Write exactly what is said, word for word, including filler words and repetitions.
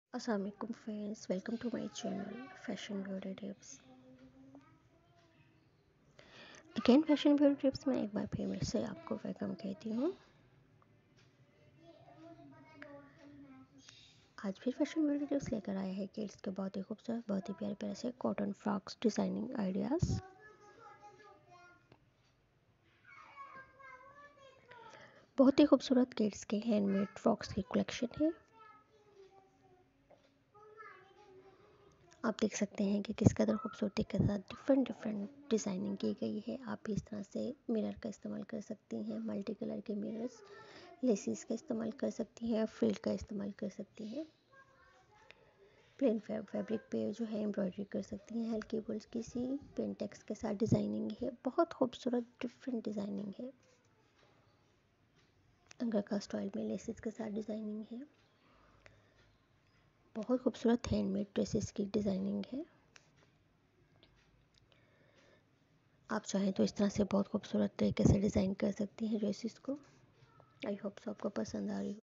अस्सलाम वालेकुम friends, welcome to my channel fashion beauty tips. Again fashion beauty tips में एक बार फिर मैं से आपको वेलकम कहती हूँ। आज फिर फैशन ब्यूटी टिप्स लेकर आए हैं किड्स के बहुत ही खूबसूरत, बहुत ही प्यारे प्यारे से कॉटन फ्रॉक्स डिज़ाइनिंग आइडियाज़। बहुत ही खूबसूरत किड्स के हैंडमेड फ्रॉक्स की कलेक्शन है। आप देख सकते हैं कि किस कदर खूबसूरती के साथ डिफरेंट डिफरेंट डिज़ाइनिंग की गई है। आप भी इस तरह से मिरर का इस्तेमाल कर सकती हैं, मल्टी कलर के मिरर्स, लेसिस का इस्तेमाल कर सकती हैं, फ्रिल का इस्तेमाल कर सकती हैं। प्लेन फैब्रिक पे जो है एम्ब्रॉयडरी कर सकती हैं। हल्की फुल्की सी पेंटेक्स के साथ डिज़ाइनिंग है। बहुत खूबसूरत डिफरेंट डिज़ाइनिंग है। अंगरखा स्टाइल में लेसिस के साथ डिज़ाइनिंग है। बहुत खूबसूरत हैंडमेड ड्रेसेस की डिज़ाइनिंग है। आप चाहें तो इस तरह से बहुत खूबसूरत तरीके से डिज़ाइन कर सकती हैं ड्रेसेस को। आई होप सो आपको पसंद आ रही हो।